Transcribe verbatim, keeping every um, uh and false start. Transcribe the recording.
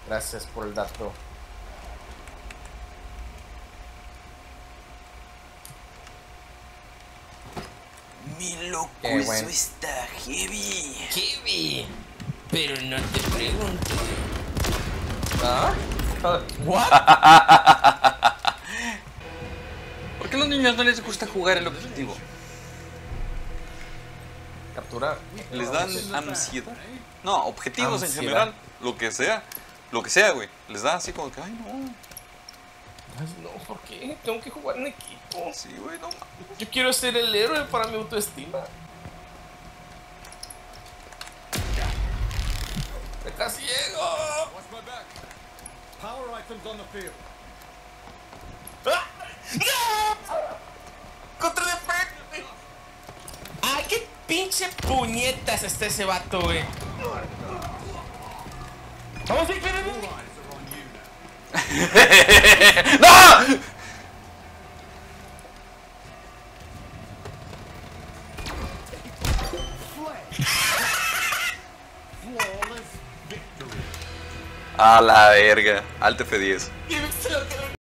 Gracias por el dato. Mi loco, Qué eso bueno. está heavy. Heavy. Pero no te pregunto. ¿Ah? ¿What? ¿Por qué a los niños no les gusta jugar el objetivo? Capturar. ¿Les dan ansiedad? No, objetivos en Ansiedad. general. Lo que sea. Lo que sea, güey. Les da así como que, ay, no. Ay, no, ¿por qué? Tengo que jugar en equipo. Sí, güey, no mames. Yo quiero ser el héroe para mi autoestima. ¡Me casi llego! Watch my back. Power items on the field. ¡Ah! ¡No! ¡Contra defensa! ¡Ay, qué pinche puñetas está ese vato, güey! ¡Vamos, Vic, ven, ven, ven! Eyes are on you now. ¡No! Flawless victory. A la verga. Alt F diez. Y se lo quedó